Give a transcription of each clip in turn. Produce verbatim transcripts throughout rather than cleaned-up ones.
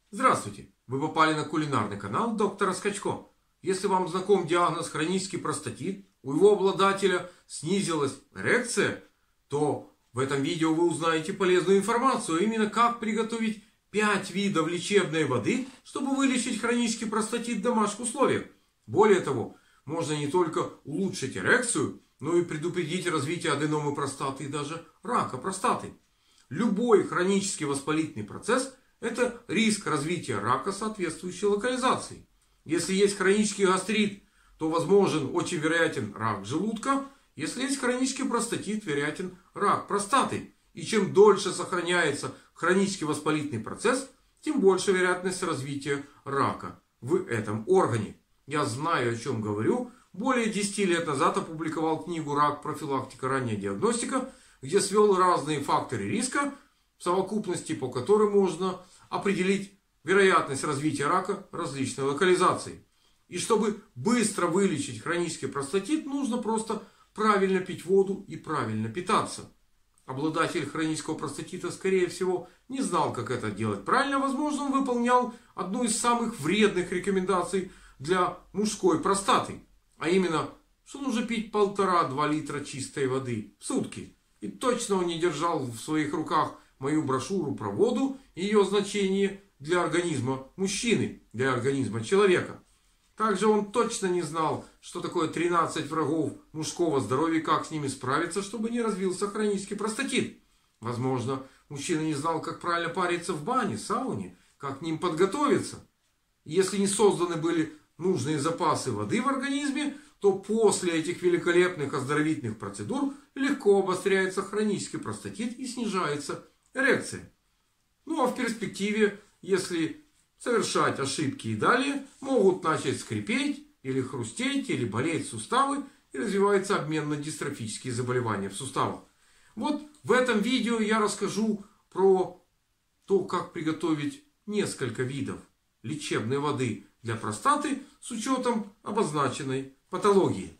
Здравствуйте! Вы попали на кулинарный канал доктора Скачко. Если вам знаком диагноз хронический простатит, у его обладателя снизилась эрекция, то в этом видео вы узнаете полезную информацию, а именно как приготовить пять видов лечебной воды, чтобы вылечить хронический простатит в домашних условиях. Более того, можно не только улучшить эрекцию, но и предупредить развитие аденомы простаты и даже рака простаты. Любой хронический воспалительный процесс – это риск развития рака соответствующей локализации. Если есть хронический гастрит, то возможен, очень вероятен рак желудка. Если есть хронический простатит, вероятен рак простаты. И чем дольше сохраняется хронический воспалительный процесс, тем больше вероятность развития рака в этом органе. Я знаю, о чем говорю. Более десяти лет назад опубликовал книгу «Рак. Профилактика. Ранняя диагностика», где свел разные факторы риска, в совокупности по которым можно определить вероятность развития рака различной локализации. И чтобы быстро вылечить хронический простатит, нужно просто правильно пить воду и правильно питаться. Обладатель хронического простатита, скорее всего, не знал, как это делать правильно. Возможно, он выполнял одну из самых вредных рекомендаций для мужской простаты. А именно, что нужно пить полтора-два литра чистой воды в сутки. И точно он не держал в своих руках мою брошюру про воду и ее значение для организма мужчины, для организма человека. Также он точно не знал, что такое тринадцать врагов мужского здоровья и как с ними справиться, чтобы не развился хронический простатит. Возможно, мужчина не знал, как правильно париться в бане, сауне, как к ним подготовиться. Если не созданы были нужные запасы воды в организме, то после этих великолепных оздоровительных процедур легко обостряется хронический простатит и снижается эрекция. Ну а в перспективе, если совершать ошибки и далее, могут начать скрипеть, или хрустеть, или болеть суставы, и развиваются обменно-дистрофические заболевания в суставах. Вот в этом видео я расскажу про то, как приготовить несколько видов лечебной воды для простаты с учетом обозначенной патологии.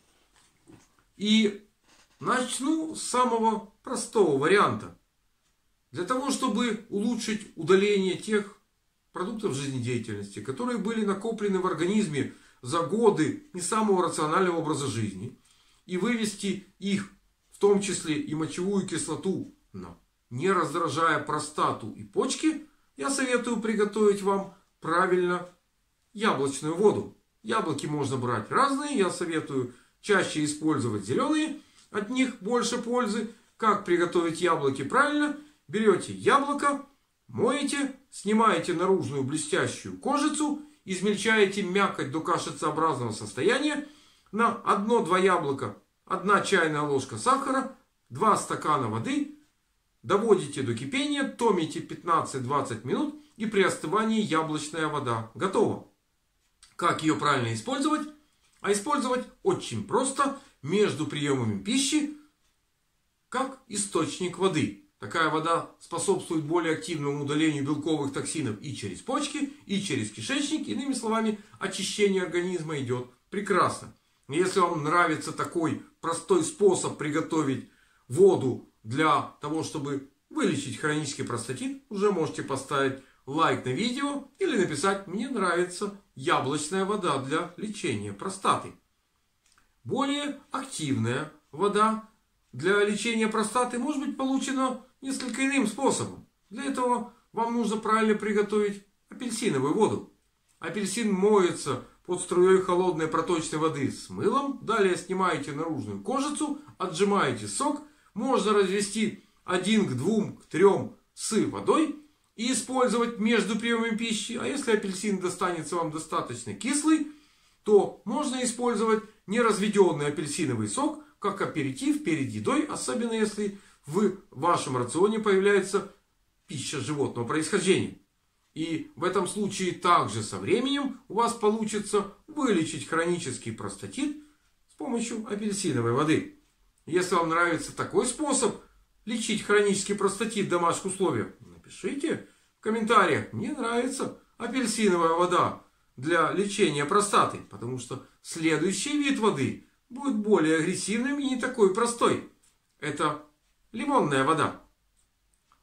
И начну с самого простого варианта. Для того, чтобы улучшить удаление тех продуктов жизнедеятельности, которые были накоплены в организме за годы не самого рационального образа жизни, и вывести их, в том числе и мочевую кислоту, но не раздражая простату и почки, я советую приготовить вам правильно яблочную воду. Яблоки можно брать разные, я советую чаще использовать зеленые, от них больше пользы. Как приготовить яблоки правильно? Берете яблоко, моете, снимаете наружную блестящую кожицу, измельчаете мякоть до кашицеобразного состояния. На одно-два яблока одна чайная ложка сахара, два стакана воды. Доводите до кипения, томите пятнадцать-двадцать минут, и при остывании яблочная вода готова. Как ее правильно использовать? А использовать очень просто, между приемами пищи, как источник воды. Такая вода способствует более активному удалению белковых токсинов и через почки, и через кишечник. Иными словами, очищение организма идет прекрасно. Если вам нравится такой простой способ приготовить воду для того, чтобы вылечить хронический простатит, уже можете поставить лайк на видео или написать: «Мне нравится яблочная вода для лечения простаты». Более активная вода для лечения простаты может быть получена несколько иным способом. Для этого вам нужно правильно приготовить апельсиновую воду. Апельсин моется под струей холодной проточной воды с мылом. Далее снимаете наружную кожицу, отжимаете сок. Можно развести один к двум, к трем с водой и использовать между приемами пищи. А если апельсин достанется вам достаточно кислый, то можно использовать неразведенный апельсиновый сок как аперитив перед едой, особенно если в вашем рационе появляется пища животного происхождения. И в этом случае также со временем у вас получится вылечить хронический простатит с помощью апельсиновой воды. Если вам нравится такой способ лечить хронический простатит в домашних условиях, напишите в комментариях: «Мне нравится апельсиновая вода для лечения простаты», потому что следующий вид воды будет более агрессивным и не такой простой. Это лимонная вода.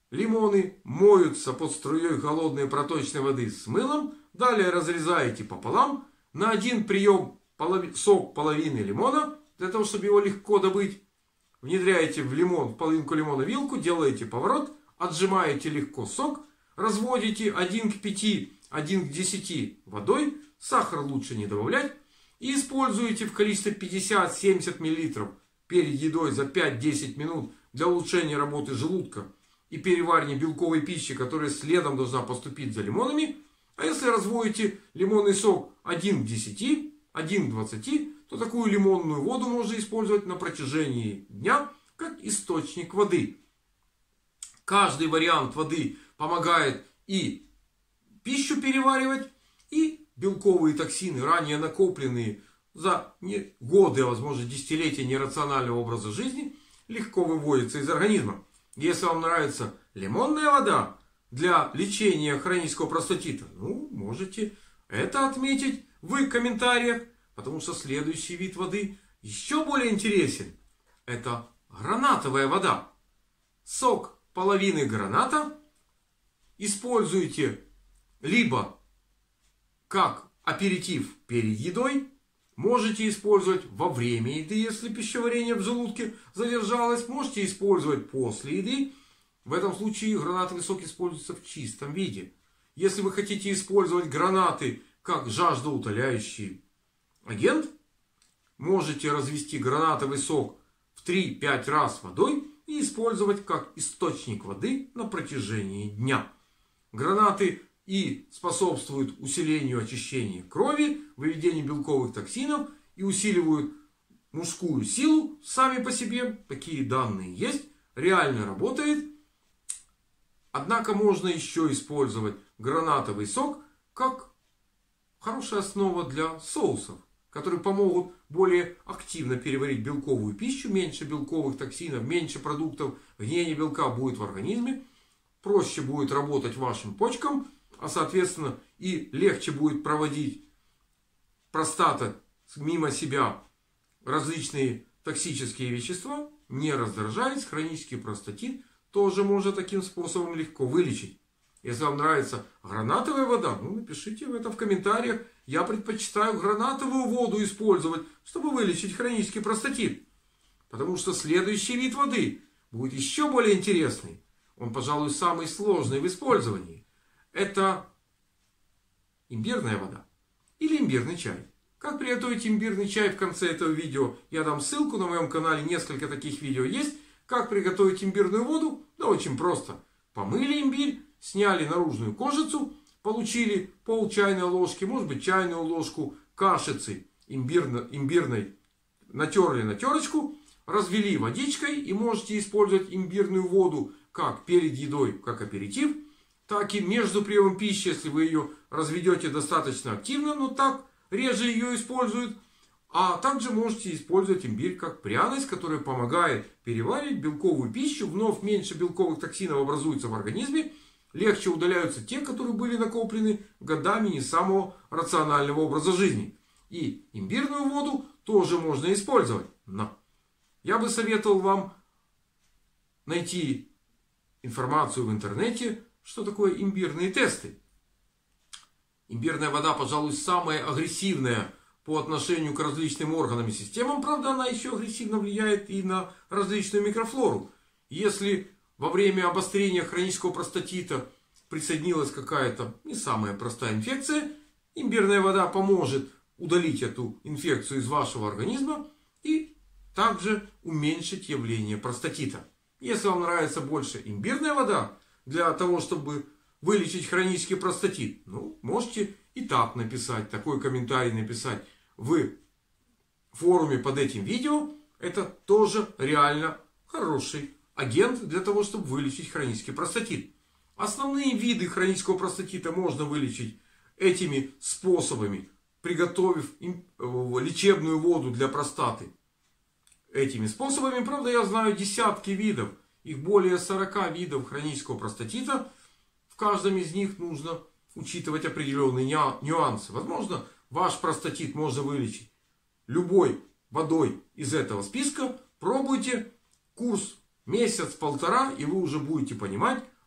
Лимоны моются под струей холодной проточной воды с мылом. Далее разрезаете пополам. На один прием полови... сок половины лимона. Для того, чтобы его легко добыть. Внедряете в лимон, в половинку лимона вилку. Делаете поворот. Отжимаете легко сок. Разводите один к пяти, один к десяти водой. Сахар лучше не добавлять. И используете в количестве пятьдесят-семьдесят миллилитров перед едой за пять-десять минут для улучшения работы желудка и переваривания белковой пищи, которая следом должна поступить за лимонами. А если разводите лимонный сок один к десяти, один к двадцати, то такую лимонную воду можно использовать на протяжении дня как источник воды. Каждый вариант воды помогает и пищу переваривать, и белковые токсины, ранее накопленные за годы, а возможно десятилетия нерационального образа жизни, легко выводятся из организма. Если вам нравится лимонная вода для лечения хронического простатита, ну, можете это отметить в комментариях, потому что следующий вид воды еще более интересен. Это гранатовая вода. Сок половины граната используйте либо как аперитив перед едой, можете использовать во время еды, если пищеварение в желудке задержалось. Можете использовать после еды. В этом случае гранатовый сок используется в чистом виде. Если вы хотите использовать гранаты как жаждоутоляющий агент, можете развести гранатовый сок в три-пять раз водой и использовать как источник воды на протяжении дня. Гранаты и способствуют усилению очищения крови, выведению белковых токсинов и усиливают мужскую силу сами по себе. Такие данные есть. Реально работает. Однако можно еще использовать гранатовый сок как хорошая основа для соусов, которые помогут более активно переварить белковую пищу. Меньше белковых токсинов, меньше продуктов гниения белка будет в организме. Проще будет работать вашим почкам. А соответственно и легче будет проводить простата мимо себя различные токсические вещества, не раздражаясь. Хронический простатит тоже можно таким способом легко вылечить. Если вам нравится гранатовая вода, ну напишите это в комментариях. Я предпочитаю гранатовую воду использовать, чтобы вылечить хронический простатит. Потому что следующий вид воды будет еще более интересный. Он, пожалуй, самый сложный в использовании. Это имбирная вода или имбирный чай. Как приготовить имбирный чай, в конце этого видео я дам ссылку. На моем канале несколько таких видео есть. Как приготовить имбирную воду? Да очень просто. Помыли имбирь, сняли наружную кожицу, получили пол чайной ложки, может быть чайную ложку кашицы имбирно, имбирной, натерли на терочку, развели водичкой и можете использовать имбирную воду как перед едой, как аперитив, так и между приемом пищи, если вы ее разведете достаточно активно, но так реже ее используют. А также можете использовать имбирь как пряность, которая помогает переварить белковую пищу. Вновь меньше белковых токсинов образуется в организме. Легче удаляются те, которые были накоплены годами не самого рационального образа жизни. И имбирную воду тоже можно использовать. Но я бы советовал вам найти информацию в интернете, что такое имбирные тесты. Имбирная вода, пожалуй, самая агрессивная по отношению к различным органам и системам. Правда, она еще агрессивно влияет и на различную микрофлору. Если во время обострения хронического простатита присоединилась какая-то не самая простая инфекция, имбирная вода поможет удалить эту инфекцию из вашего организма и также уменьшить явление простатита. Если вам нравится больше имбирная вода для того, чтобы вылечить хронический простатит, ну, можете и так написать, такой комментарий написать в форуме под этим видео. Это тоже реально хороший агент для того, чтобы вылечить хронический простатит. Основные виды хронического простатита можно вылечить этими способами, приготовив лечебную воду для простаты. Этими способами, правда, я знаю десятки видов, их более сорока видов хронического простатита. В каждом из них нужно учитывать определенные нюансы. Возможно, ваш простатит можно вылечить любой водой из этого списка. Пробуйте курс месяц-полтора, и вы уже будете понимать,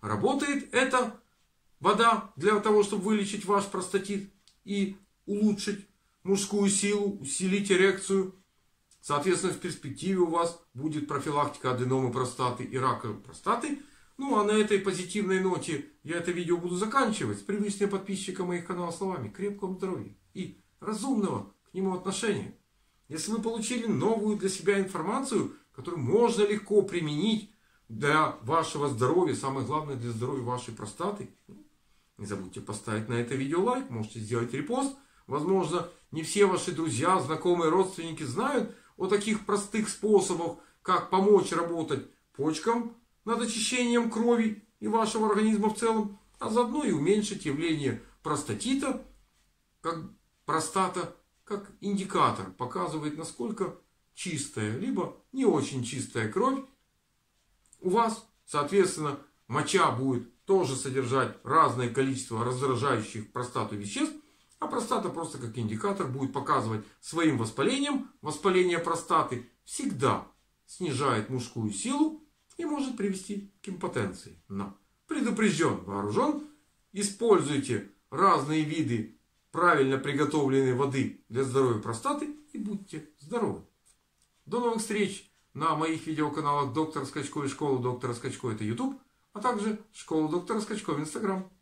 работает эта вода для того, чтобы вылечить ваш простатит и улучшить мужскую силу, усилить эрекцию. Соответственно, в перспективе у вас будет профилактика аденомы простаты и рака простаты. Ну, а на этой позитивной ноте я это видео буду заканчивать. С привычными подписчикам моих каналов словами: крепкого здоровья и разумного к нему отношения. Если вы получили новую для себя информацию, которую можно легко применить для вашего здоровья, самое главное для здоровья вашей простаты, не забудьте поставить на это видео лайк, можете сделать репост. Возможно, не все ваши друзья, знакомые, родственники знают о таких простых способах, как помочь работать почкам над очищением крови и вашего организма в целом, а заодно и уменьшить явление простатита, как простата, как индикатор, показывает, насколько чистая, либо не очень чистая кровь у вас. Соответственно, моча будет тоже содержать разное количество раздражающих простату веществ, а простата просто как индикатор будет показывать своим воспалением. Воспаление простаты всегда снижает мужскую силу и может привести к импотенции. Но предупрежден, вооружен. Используйте разные виды правильно приготовленной воды для здоровья простаты и будьте здоровы. До новых встреч на моих видеоканалах доктор Скачко и школа доктора Скачко — это YouTube, а также школа доктора Скачко в Instagram.